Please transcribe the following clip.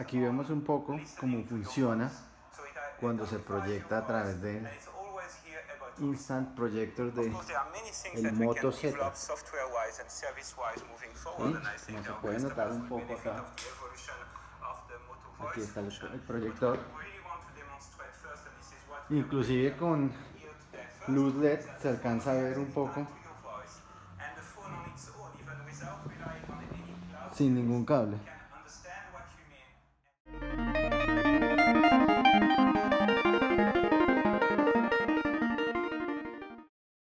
aquí vemos un poco cómo funciona cuando se proyecta a través del Instant Projector de el Moto Z. ¿Sí? Como se puede notar un poco acá, aquí está el proyector, inclusive con luz LED se alcanza a ver un poco sin ningún cable.